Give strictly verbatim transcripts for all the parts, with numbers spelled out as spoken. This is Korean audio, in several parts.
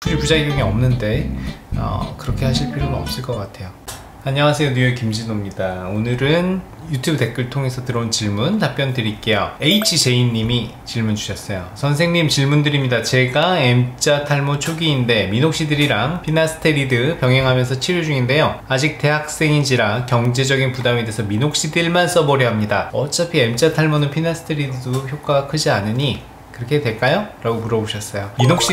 굳이 부작용이 없는데 어, 그렇게 하실 필요는 없을 것 같아요. 안녕하세요, 뉴욕 김진호입니다. 오늘은 유튜브 댓글 통해서 들어온 질문 답변 드릴게요. 에이치제이님이 질문 주셨어요. 선생님, 질문 드립니다. 제가 M자 탈모 초기인데 미녹시딜이랑 피나스테리드 병행하면서 치료 중인데요, 아직 대학생인지라 경제적인 부담이 돼서 미녹시딜만 써보려 합니다. 어차피 M자 탈모는 피나스테리드도 효과가 크지 않으니 그렇게 될까요? 라고 물어보셨어요.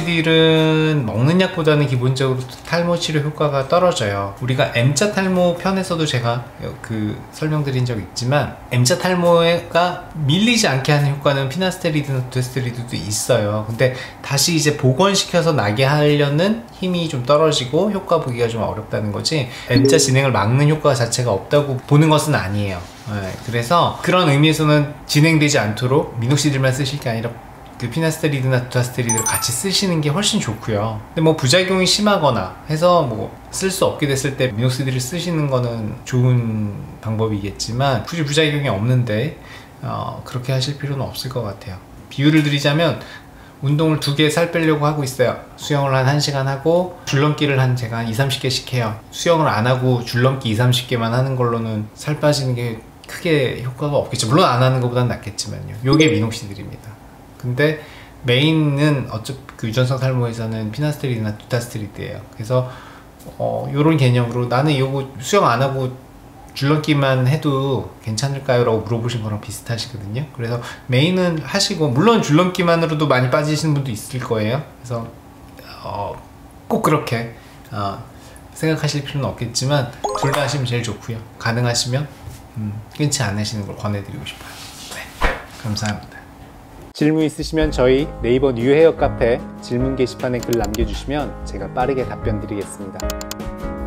미녹시딜은 먹는 약보다는 기본적으로 탈모 치료 효과가 떨어져요. 우리가 M자 탈모 편에서도 제가 그 설명드린 적 있지만 M자 탈모가 밀리지 않게 하는 효과는 피나스테리드나 두테스테리드도 있어요. 근데 다시 이제 복원시켜서 나게 하려는 힘이 좀 떨어지고 효과 보기가 좀 어렵다는 거지, M자 진행을 막는 효과 자체가 없다고 보는 것은 아니에요. 네, 그래서 그런 의미에서는 진행되지 않도록 미녹시딜만 쓰실 게 아니라 그 피나스테리드나 두타스테리드를 같이 쓰시는 게 훨씬 좋고요. 근데 뭐 부작용이 심하거나 해서 뭐 쓸 수 없게 됐을 때 미녹시딜을 쓰시는 거는 좋은 방법이겠지만 굳이 부작용이 없는데 어, 그렇게 하실 필요는 없을 것 같아요. 비유를 드리자면 운동을 두 개 살 빼려고 하고 있어요. 수영을 한 한 시간 하고 줄넘기를 한 제가 한 이삼십 개씩 해요. 수영을 안 하고 줄넘기 이삼십 개만 하는 걸로는 살 빠지는 게 크게 효과가 없겠죠. 물론 안 하는 것보다는 낫겠지만요. 요게 미녹시딜입니다. 근데 메인은 어차피 그 유전성 탈모에서는 피나스테리드나 두타스테리드예요. 그래서 어, 요런 개념으로 나는 요거 수영 안 하고 줄넘기만 해도 괜찮을까요? 라고 물어보신 거랑 비슷하시거든요. 그래서 메인은 하시고, 물론 줄넘기만으로도 많이 빠지시는 분도 있을 거예요. 그래서 어, 꼭 그렇게 어, 생각하실 필요는 없겠지만 둘 다 하시면 제일 좋고요. 가능하시면 음, 끊지 않으시는 걸 권해드리고 싶어요. 네, 감사합니다. 질문 있으시면 저희 네이버 뉴헤어 카페 질문 게시판에 글 남겨주시면 제가 빠르게 답변 드리겠습니다.